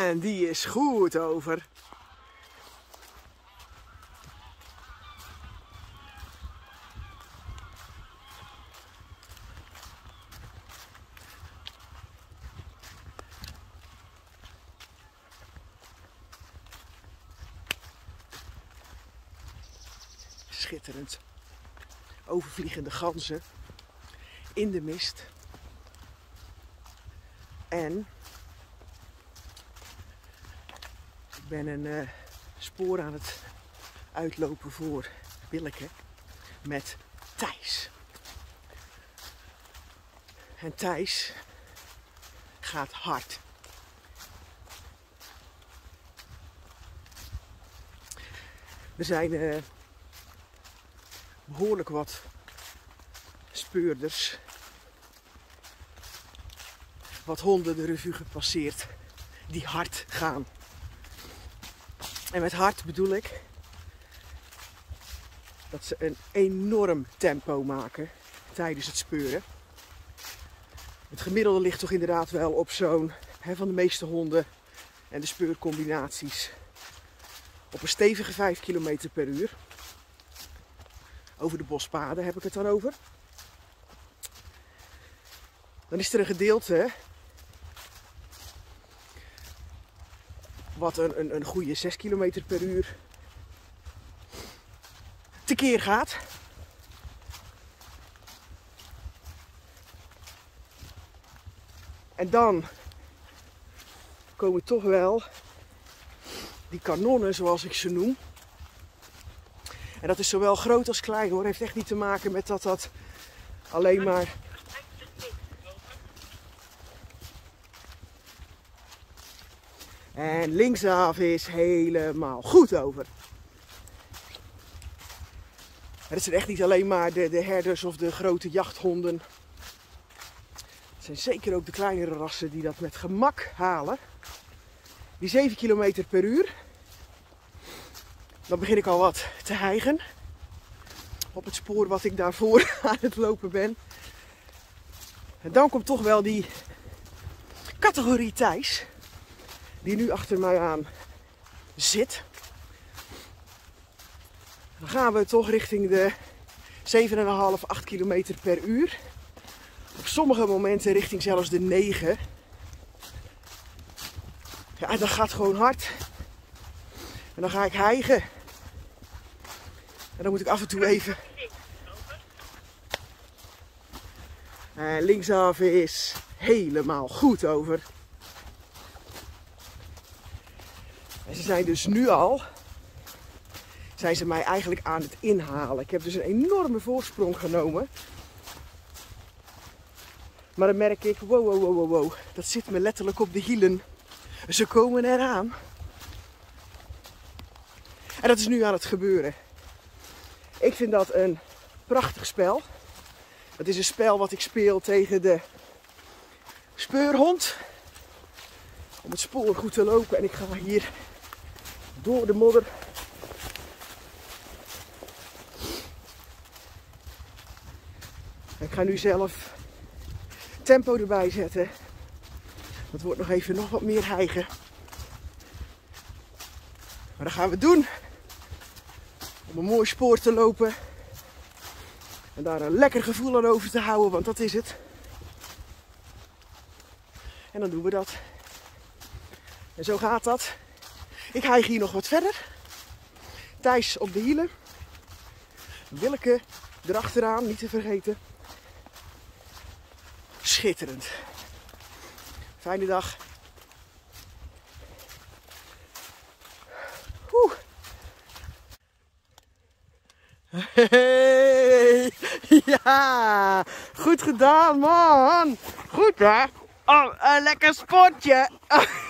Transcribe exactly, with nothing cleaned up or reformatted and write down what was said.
En die is goed over. Schitterend. Overvliegende ganzen in de mist. En ik ben een uh, spoor aan het uitlopen voor Willeke met Thijs. En Thijs gaat hard. Er zijn uh, behoorlijk wat speurders, wat honden de revue gepasseerd die hard gaan. En met hard bedoel ik dat ze een enorm tempo maken tijdens het speuren. Het gemiddelde ligt toch inderdaad wel op zo'n, van de meeste honden en de speurcombinaties, op een stevige vijf kilometer per uur. Over de bospaden heb ik het dan over. Dan is er een gedeelte wat een, een, een goede zes kilometer per uur tekeer gaat. En dan komen toch wel die kanonnen, zoals ik ze noem. En dat is zowel groot als klein hoor. Heeft echt niet te maken met dat dat alleen maar... En linksaf is helemaal goed over. En het zijn echt niet alleen maar de, de herders of de grote jachthonden. Het zijn zeker ook de kleinere rassen die dat met gemak halen. Die zeven kilometer per uur. Dan begin ik al wat te hijgen. Op het spoor wat ik daarvoor aan het lopen ben. En dan komt toch wel die categorie Thijs. Die nu achter mij aan zit. Dan gaan we toch richting de zeven komma vijf, acht kilometer per uur. Op sommige momenten richting zelfs de negen. Ja, dat gaat gewoon hard. En dan ga ik hijgen. En dan moet ik af en toe even... En linksaf is helemaal goed over. En ze zijn dus nu al... zijn ze mij eigenlijk aan het inhalen. Ik heb dus een enorme voorsprong genomen. Maar dan merk ik, wow, wow, wow, wow, wow. Dat zit me letterlijk op de hielen. Ze komen eraan. En dat is nu aan het gebeuren. Ik vind dat een prachtig spel. Het is een spel wat ik speel tegen de speurhond. Om het spoor goed te lopen. En ik ga hier door de modder. Ik ga nu zelf tempo erbij zetten. Dat wordt nog even nog wat meer hijgen. Maar dat gaan we doen. Om een mooi spoor te lopen. En daar een lekker gevoel aan over te houden, want dat is het. En dan doen we dat. En zo gaat dat. Ik hijg hier nog wat verder. Thijs op de hielen. Willeke erachteraan, niet te vergeten. Schitterend. Fijne dag. Oeh. Hey, ja, goed gedaan man. Goed hè? Oh, een lekker sportje.